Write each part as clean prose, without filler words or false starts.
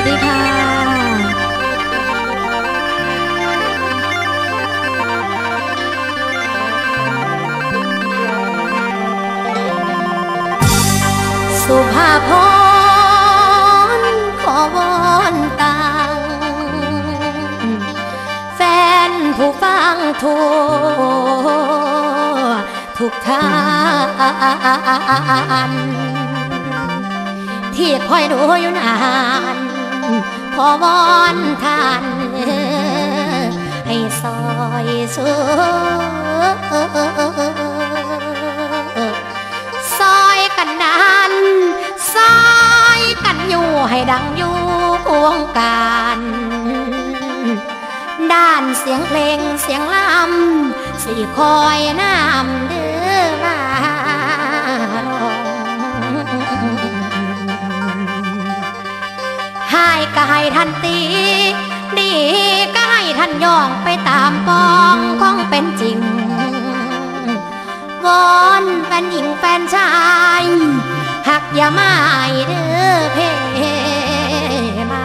วัสดีค่ะสุภาพรขอวอนตังแฟนผู้ฟังทั่วทุกท่านที่คอยดูอยู่นานขอวอนท่านให้ซอยสู้ซอยกันนานซอยกันอยู่ให้ดังอยู่วงการด้านเสียงเพลงเสียงลำสี่คอยน้ำเดือมาให้ก็ให้ท่านตีดีก็ให้ท่านย่องไปตามปองของเป็นจริงวอนแฟนหญิงแฟนชายหักอย่ามาเด้อเพมา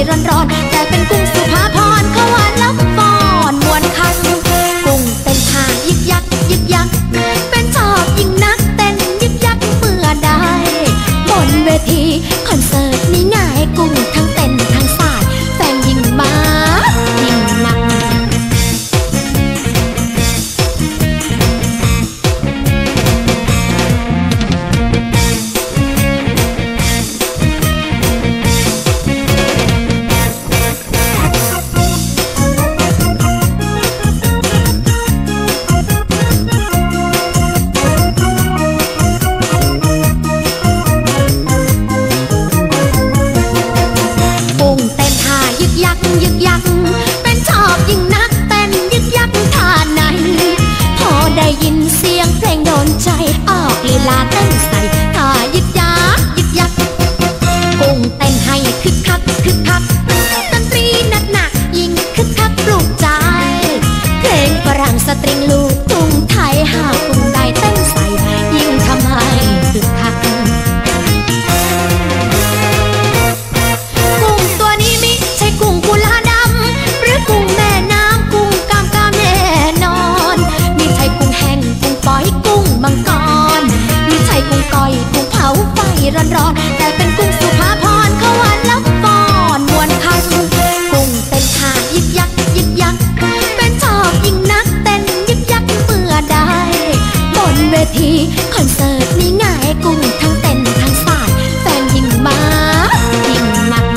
ร้อนๆแต่เป็นกุ้งสุภาพรเขาหวานล้ำฟ้อนมวนคันกุ้งเต้นท่ายึกยักยึกยักเป็นชอบยิ่งนักเต้นยึกยักเมื่อได้บนเวทีคอนเสิร์ตนี้ง่ายกุ้งทั้งเต้นทั้งสายแฟนยิ่งมายิ่งหนักยึกยักเป็นชอบยิ่งนักเต้นยึกยักท่าไหนพอได้ยินเสียงเพลงโดนใจออกลีลาเต้นใส่ท่ายึกยักยึกยักกุ้งเต้นให้คึกคักคึกคักดนตรีหนักหนักยิ่งคึกคักปลุกใจเพลงฝรั่งสตริงลูกทุ่งไทยหากกุ้งได้เต้นใส่ยิ่งทำให้คึกคักร้อนๆแต่เป็นกุ้งสุภาพรเขาหวานล้ำฟ้อนมวนคันกุ้งเต้นท่ายึกยักยึกยักเป็นชอบยิ่งนักเต้นยึกยักเมื่อได้บนเวทีคอนเสิร์ตนี้ง่ายกุ้งทั้งเต้นทั้งสายแฟนยิ่งมายิ่งหนัก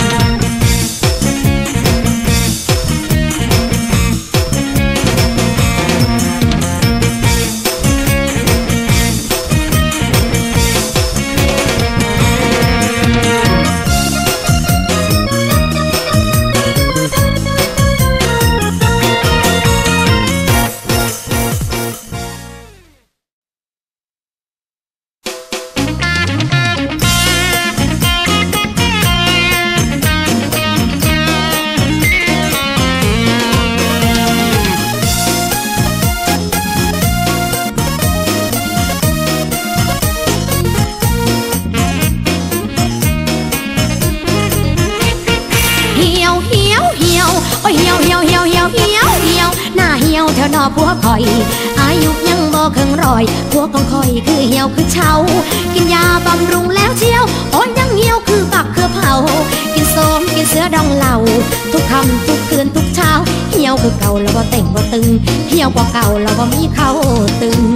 นอผัวคอยอายุยังบ่เคิงรอยผัวของคอยคือเหี่ยวคือเช้ากินยาบำรุงแล้วเชียวโอ้ยยังเหี่ยวคือปักคือเผากินโสมกินเสือดองเหล่าทุกคำทุกคืนทุกเช้าเหี่ยวคือเก่าแล้วบ่เต่งบ่ตึงเหี่ยวกว่าเก่าแล้วบ่มีเขาตึง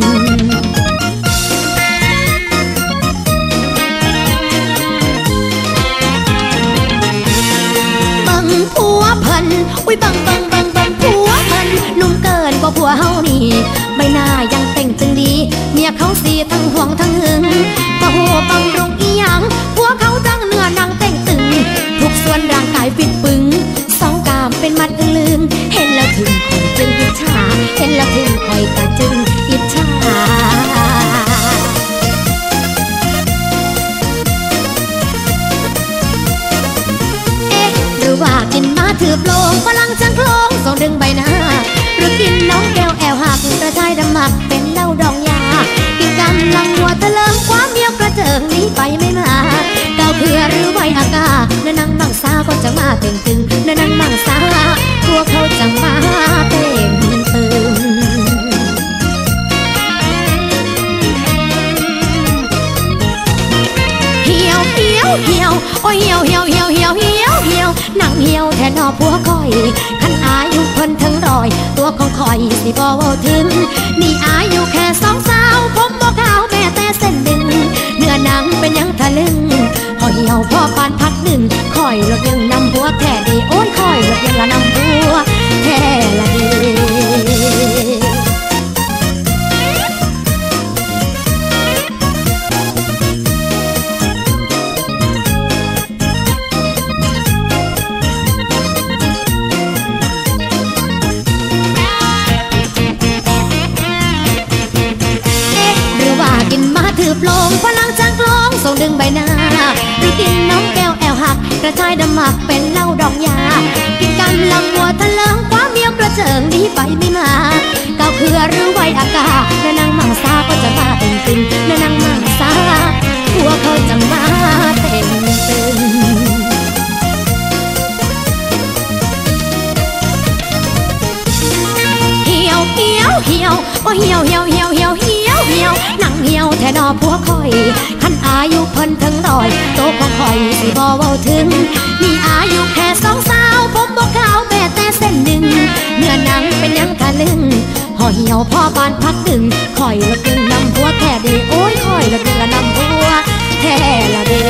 บังผัวเพิ่นอุ้ยบังผัวเพิ่นนุ่มเกินกว่าผัวเฮานี่ใบหน้ายังเต่งตึงดีเมียเขาสีทั้งห่วงทั้งหึงบ่หัวบังรุงอีหยังผัวเขาจังเนื้อนังเต่งตึงทุกส่วนร่างกายฟิตปึงสองกามเป็นมัดลืมเห็นแล้วถึงคอยจึงอิจฉาเห็นแล้วถึงคอยกะจึงอิจฉาหรือว่ากินมาถือโปร่งพลังจังโคลงส่งดึงใบหน้าหรือกินน้องแก้วแอวหักกระชายดำหมักเป็นเหล้าดองยากินกำลังหัวทะเลิงความเบี้ยวกระเจิงนี้ไปไม่มาเก่าเพื่อหรือไว้อากาเนื้อนังมังสาก็จะมาเต่งตึงเนื้อนังมังสาพวกเขาจะมาเต่งตึงเหี่ยวเหี่ยวเหี่ยวโอ้ยเหี่ยวเหี่ยวเหี่ยวเหี่ยวเหี่ยวเหี่ยวนั่งเหี่ยวแทนนอผัวคอยขันอายุเพิ่นทั้งร้อยตัวของคอยสิบ่เว้าถึงนี่อายุแค่สองสาวผมบ่ขาวแม่แต่เส้นดึงเนื้อหนังเป็นยังทะลึงพอเหี่ยวพอปานพักหนึ่งคอยรถยังนำผัวแท้ดีโอ้ยคอยรถยังละนำผัวแท้ละดีถือโปร่งพลังจังกลองส่งดึงใบหน้าหรือกินน้องแก้วแอวหักกระชายดำหมักเป็นเหล้าดองยากินกำลังหัวทะเลิงความเบี้ยวกระเจิงดีไปไม่มาเก่าเคือหรือไว้อากาเนื้อนังมังสาก็จะมาเต่งตึงเนื้อนังมังสาพวกเขาจะมาเต่งตึงยวโอ้เหี่ยวเหี่ยวเหี่ยวเหี่ยวเหี่ยวเหี่ยวหนังเหี่ยวแท่นอผัวคอยคันอายุเพิ่นถึงร้อยโตของคอยสิบ่เว้าถึงมีอายุแค่2 สาวผมบ่ขาวแม้แต่เส้นหนึ่งเนื้อหนังเป็นยังทะลึงห่อเหี่ยวพ่อบานพักดึงคอยละกึ่งนำผัวแค่เดโอ้ยคอยละกึ่งละนำผัวแค่ละเด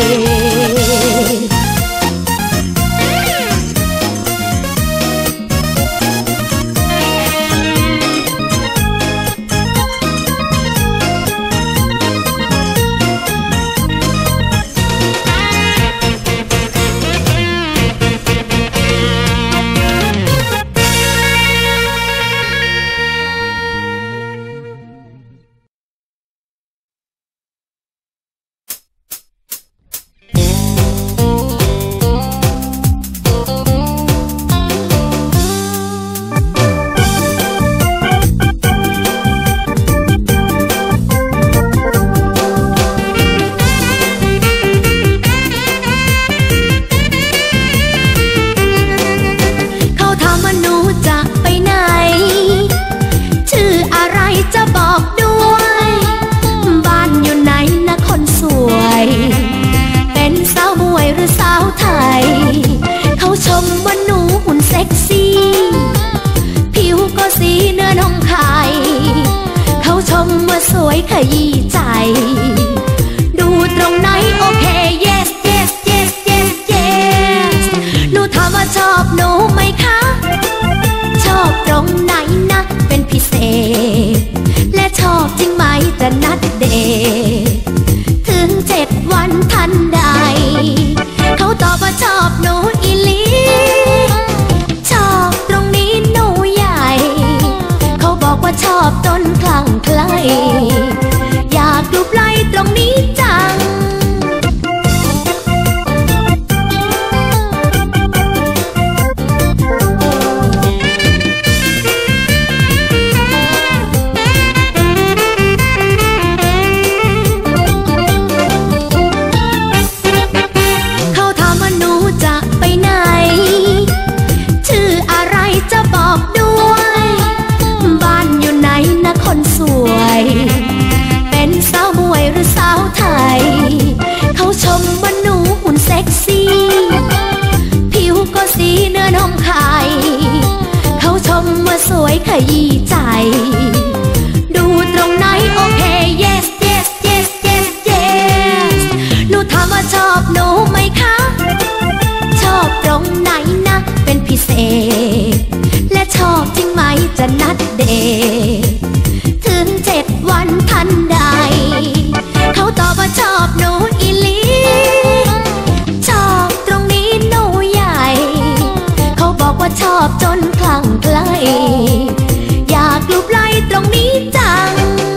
สวยขยี้ใจดูตรงไหนโอเค yes yes yes yes yes หนูถามว่าชอบหนูไหมคะชอบตรงไหนนะเป็นพิเศษและชอบจริงไหมจะนัดเดทถึง7 วันทันใดเขาตอบว่าชอบหนูอีหลีชอบตรงนี้หนูใหญ่เขาบอกว่าชอบต้นคลั่งไคล้อยากดูไล่ตรงนี้จังเขาถามว่าหนูจะไปไหนชื่ออะไรจะบอกด้วยบ้านอยู่ไหนนะคนสวยเป็นสาวมวยหรือสาวไทยเขาชมว่าหนูหุ่นเซ็กซี่ผิวก็สีเนื้อนมไข่เขาชมว่าสวยขยี้ใจดูตรงไหนโอเค yes yes yes yes yes หนูถามว่าชอบหนูไหมคะชอบตรงไหนนะเป็นพิเศษและชอบจริงไหมจะนัดเดทถึง7 วันทันใดเขาตอบว่าชอบหนูอีหลีชอบตรงนี้หนูใหญ่เขาบอกว่าชอบจนคลั่งไคล้อยากลูบไล่ตรงนี้จัง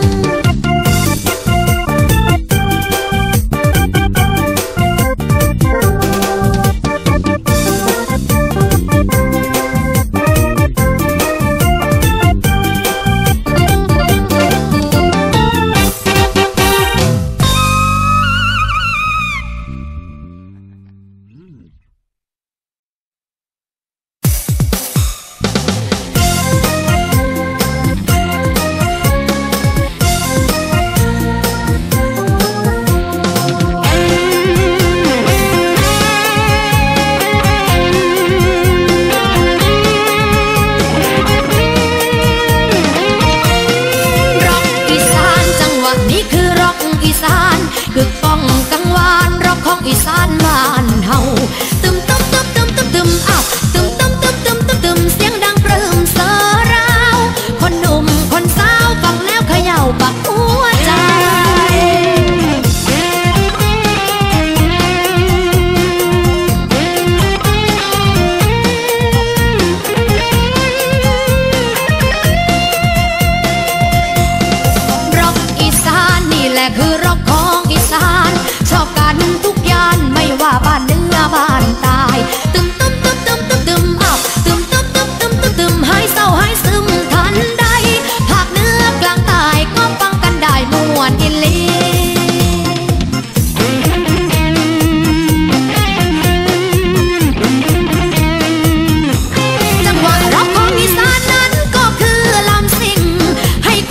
อีสานบ้านเฮาตึมตึมตึมตึมตึมตึมอ้าวตึมตึมตึมตึมตึมตึมเสียงดังปลื้มเสอราวคนหนุ่มคนสาวฟังแล้วเขย่าปักหัวใจร็อกอีสานนี่แหละคือร็อกของอีสานชอบกันทุกย่านไม่ว่าบ้านเหนือบ้านใต้ตึมตึมตึมตึมตึมตึมอ้าวตึมตึมตึมตึมตึมตึมหายเศร้าหายซึมทันใดภาคเหนือกลางใต้ก็ฟังกันได้ม่วนอิลีจังหวะร็อกของอีสานนั้นก็คือลำซิ่งให้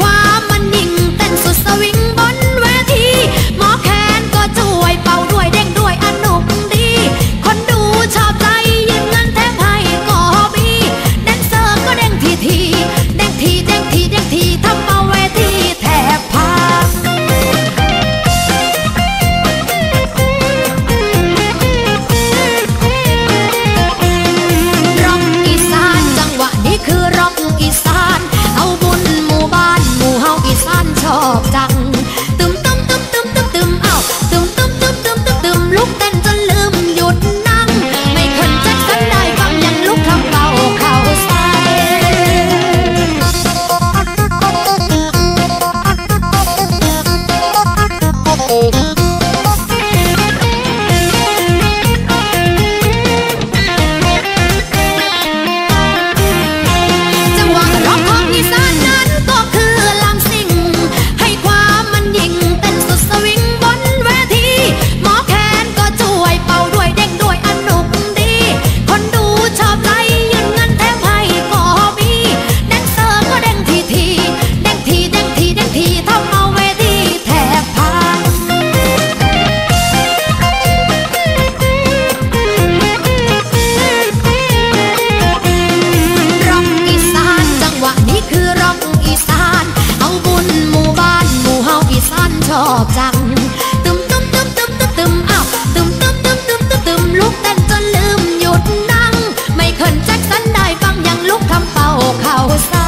เข้าใส่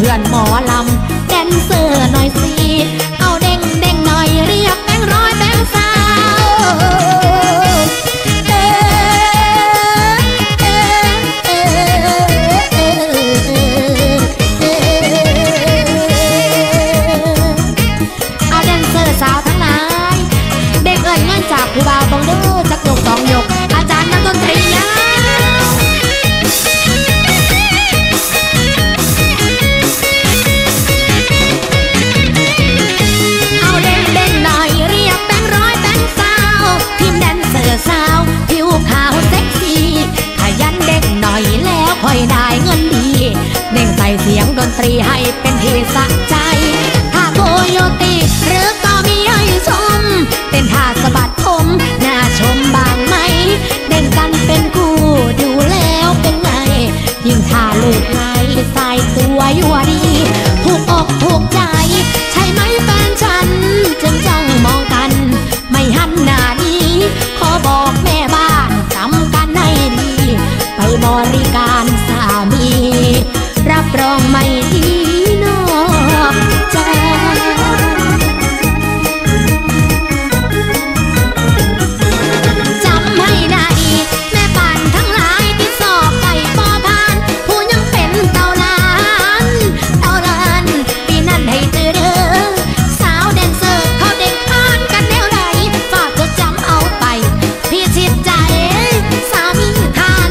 พื่อนหมอลำแดนเซอร์หน่อยสิเอาเด้งเด้งหน่อยเรียกแบงค์ร้อยแบงค์สาวเอาแดนเซอร์สาวทั้งหลายเด็กเอิญเงินจากผู้บ่าวต้องดูจักยกสองยกอาจารย์นักดนตรียสาวผิวขาวเซ็กซี่ขยันเด็กหน่อยแล้วค่อยได้เงินดีเด้งใส่เสียงดนตรีให้เป็นที่สะใจถ้าโคโยตีหรือก็มีให้ชมเป็นท่าสะบัดผมน่าชมบ้างไหมเด้งกันเป็นคู่ดูแล้วเป็นไงยิ่งท่าลูกไหลสายตัวยั่วดีถูกอกถูกใจใช่ไหมแฟนฉันจึงจ้องมองกันไม่หันหน้านี้ขอบอกแม่บ้านจำกันให้ดีไปบริการสามีรับรองไม่ดีนอกใจจำให้ได้แม่บ้านทั้งหลายที่สอบไปปอพานผู้ยังเป็นเต่าล้านปีนั้นให้เจอเด้อสาวแดนเซอร์เขาเด็กผ่านกันแนวใดฝากจดจำเอาไปพี่ชิดใจสามีทาน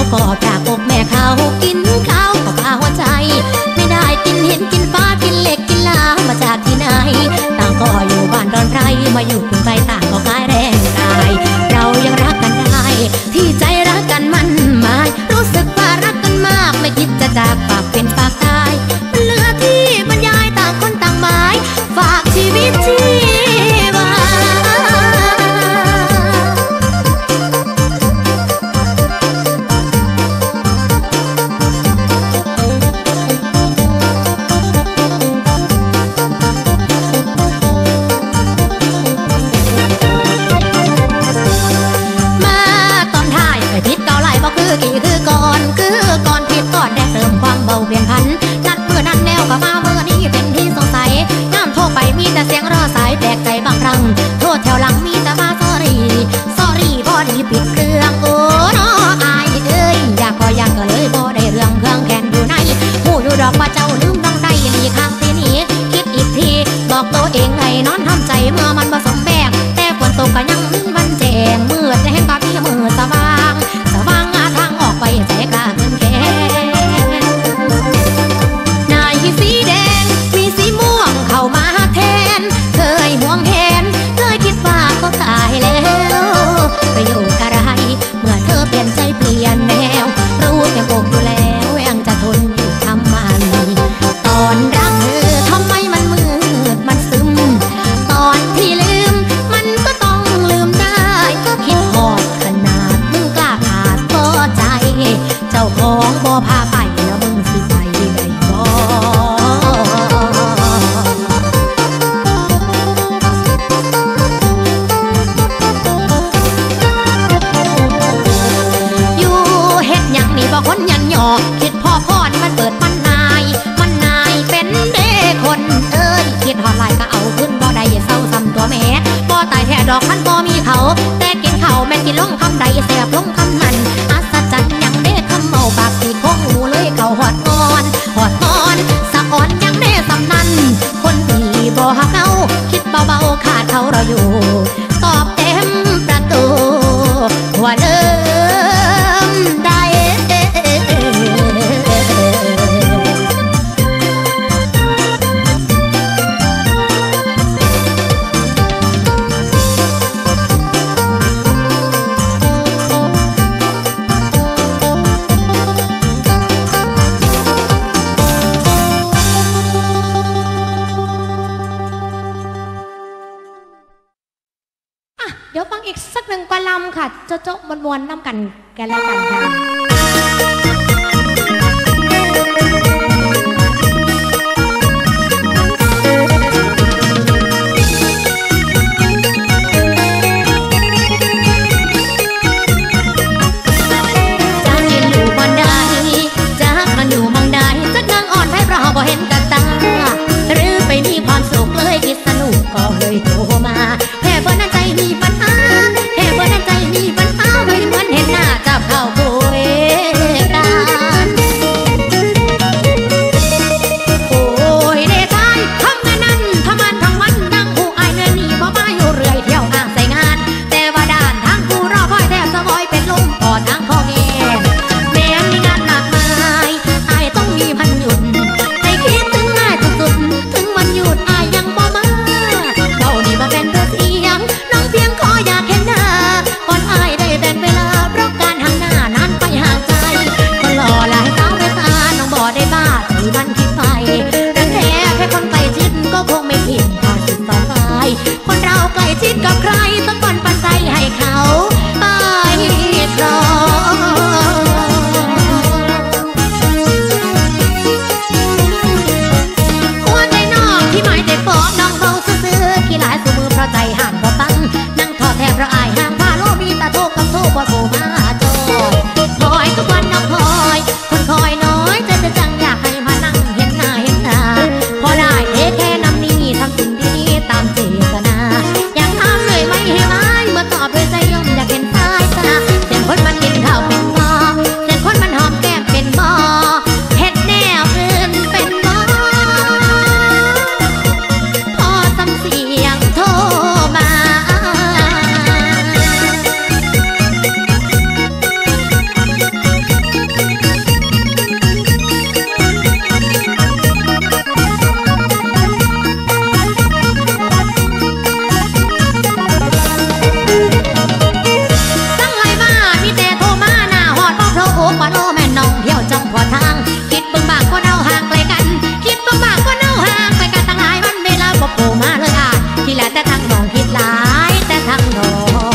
ก็จากอกแม่เขากินข้าวกับข้าวหัวใจไม่ได้กินเห็นกินฟ้ากินเหล็กกินลามาจากที่ไหนต่างก็อยู่บ้านดอนไพรมาอยู่กรุงไทยต่างก็กายแรงกายเรายังรักกันได้ที่ใจรักกันมันหมายรู้สึกว่ารักกันมากไม่คิดจะจากปากเป็นปากตายมันเหลือที่บรรยายต่างคนต่างหมายฝากชีวิตชีวาเปลี่ยนพันนัดเมื่อนั้นแนวก็มาเมื่อนี้เป็นที่สงสัยน้ำโทรไปมีแต่เสียงรอสายแปลกใจบางครั้งโทษแถวหลังมีแต่มาสอรี่พอดีปิดเครื่องโอ้น้ออายเอ้ยอยากก็อยากก็เลยบ่ได้เรื่องเครื่องแขนอยู่ในหูอยู่ดอกว่าเจ้าลืมต้องได้หนีข้างที่นี้คิดอีกทีบอกตัวเองให้นอนทำใจเมื่อมันผสมแบกแต่ฝนตกก็ยังมีวันแจ้งมืดแจ้งกับพี่มืดสว่างทางออกไปใจกล้าเงินแค่สีแดงมีสีม่วงเข้ามาแทนเคยห่วงแหนเคยคิดว่าเขาตายแล้วไปอยู่กับไรเมื่อเธอเปลี่ยนใจเปลี่ยนแนวรู้แก่อกอยู่แล้วยังจะทนอยู่ทำไมตอนรักเธอทำไมมันมืดมันซึมตอนที่ลืมมันก็ต้องลืมได้ก็คิดหอดขนาดมึงกล้าขาดก็ใจเจ้าของบ่พาไปแล้วมึงสิไปได้บ่คนยันหยอกคิดพ่อนี่มันเปิดมันนายเป็นเด็กคนเอ้ยคิดหอดลายก็เอาขึ้นบ่ได้เศร้าซ้ำตัวแม่บ่ตายแท้ดอกมันบ่มีเขาแต่กินเขาแม่นกินลงคำใดแสบลงคำนั้นอัศจรรย์ยังเด็กคำเมาปากสีโค้งหูเลยเขาหอดงอนสะอ่อนยังเด็กสำนันคนที่บ่หักเอาคิดเบาๆขาดเขาเราอยู่ตอบเต็มประตูว่าเริ่มได้เดี๋ยวฟังอีกสักหนึ่งกลำค่ะโจ๊ะมวนๆน้ำกันแล้วกันค่ะบ่เห็นกับตาหรือไปมีความสุขเลยคิดสนุกก็เลยโทรมาแค่เพื่อนนั้นใจมีปัญหาไม่เหมือนเห็นหน้าจับเข้าคุยปาโลแม่น้องเที่ยวจำพอทางคิดเบิ่งบางคนเอาห่างไกลกันคิดเบิ่งบางคนเอาห่างไกลกันตั้งหลายวันเวลาบ่โผล่มาเลยอ่ะที่แลแต่ทางน้องคิดหลายแต่ทางน้อง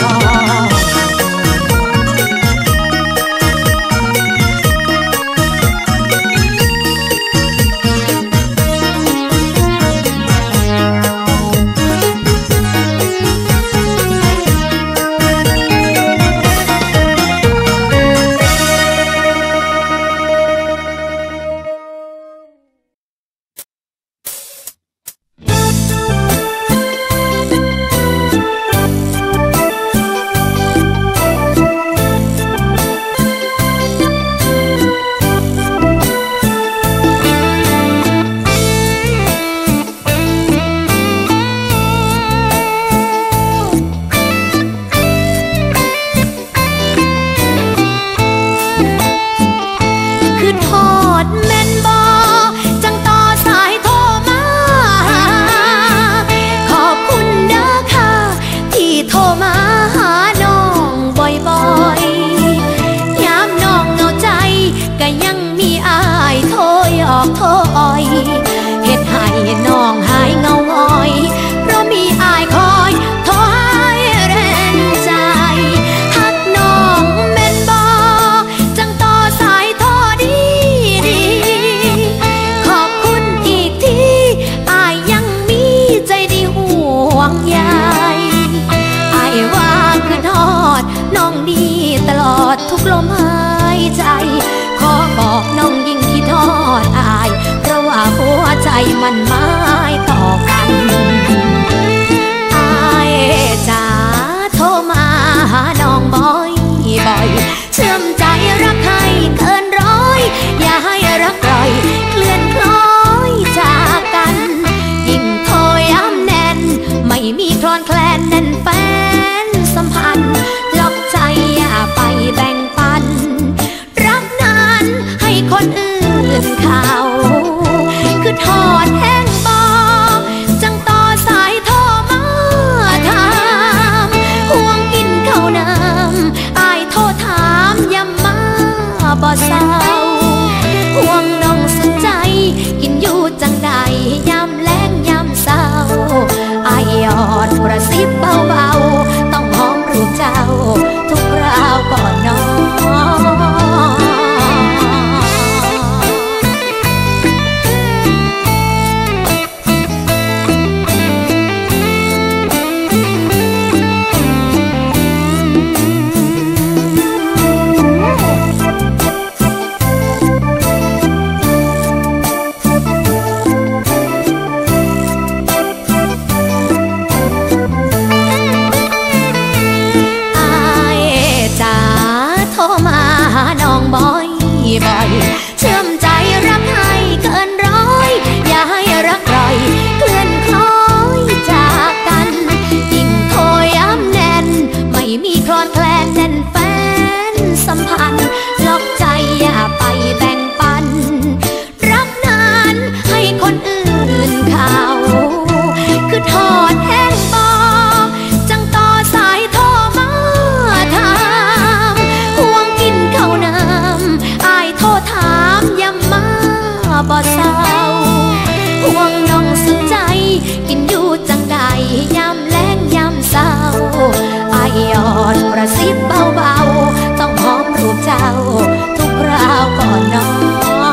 เฮ็ดให้น้องหายเงาง้อยเพราะมีอายคอยโทรให้แรงใจฮักน้องแม่นบ่จังต่อสายโทรดีขอบคุณอีกทีอายยังมีใจดีห่วงใยอายว่าคือทอดน้องดีตลอดทุกลมหายใจขอบอกน้องยิ่งคิดทอดอายเพราะว่าหัวใจมันหมายต่อกันอายจ๋าโทรมาหาน้องบ่อยเชื่อมใจรักให้เกินร้อยอย่าให้รักลอยเคลื่อนคล้อยจากกันยิ่งโทรย้ำแน่นไม่มีคลอนแคลนแน่นแฟนสัมพันธ์ล็อกใจอย่าไปแบ่งปันรักนั้นให้คนอื่นเขาคือทอดแห้งบอกจังต่อสายโทรมาถามห่วงกินข้าวน้ำอายโทรถามย้ำมาบ่เศร้าห่วงน้องสนใจกินอยู่จังใดยามแลงยามเศร้าอายยอดกระซิบเบาๆต้องหอมรูปเจ้าทุกคราวก่อนนอนเชื่อมใจรักให้เกินร้อยอย่าให้รักลอยเคลื่อนคล้อยจากกันยิ่งโทรย้ำแน่นไม่มีคลอนแคลนแน่นแฟนสัมพันธ์ล็อกใจอย่าไปแบ่งปันรักนั้นให้คนอื่นเขาคือทอดแห้งบอกจังต่อสายโทรมาถามห่วงกินข้าวน้ำอายโทรถามย้ำมาบ่เศร้าห่วงน้องสนใจกินอยู่จังใดยามแลงยามเศร้าอายยอดกระซิบเบาๆต้องหอมรูปเจ้าทุกคราวก่อนนอน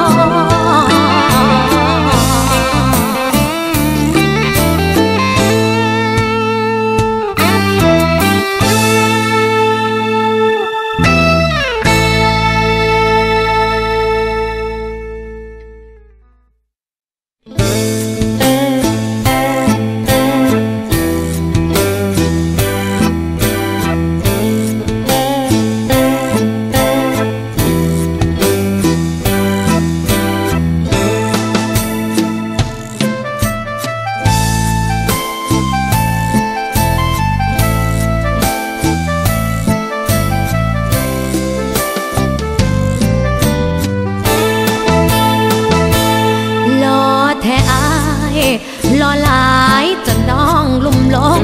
หล่อหลายจนน้องลุ่มหลง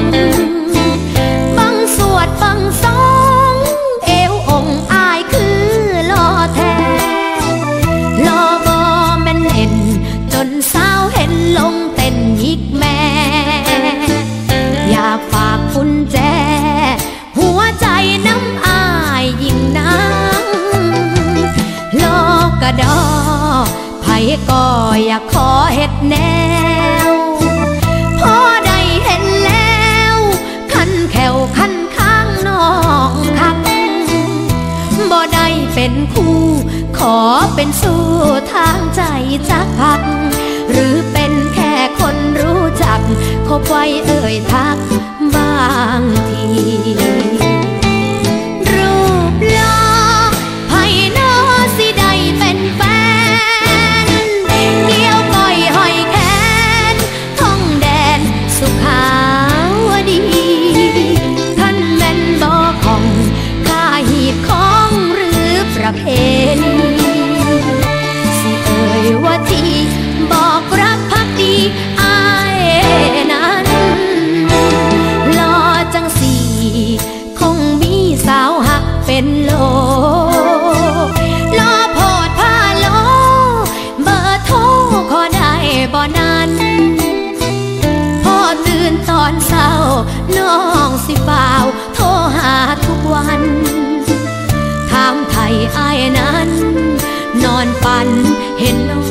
บังสวดบังสองเอวองอายคือหล่อแท้ก็อยากขอเฮ็ดแนวพอได้เห็นแล้วคันแขวคันข้างน้องคักบ่ได้เป็นคู่ขอเป็นสู้ทางใจจักพักหรือเป็นแค่คนรู้จักคบไว้เอ่ยทักบางทีรูปหล่อไผน้อสิได้เป็นแฟนเกี่ยวก้อยห้อยแขนท่องแดนสุขาวดีท่านแม่นบ่ของข้าหีบของหรือประเพณีสิเอ่ยว่าที่บอกรักพักดีอายนั้นรอจังสีคงมีสาวหักเป็นโลรอโพดพาโลเบอร์โทรขอได้บ่นั้นพอตื่นตอนเศร้าน้องสิบ่าวโทรหาทุกวันถามไทยอายนั้นนอนฝันเห็นน้อง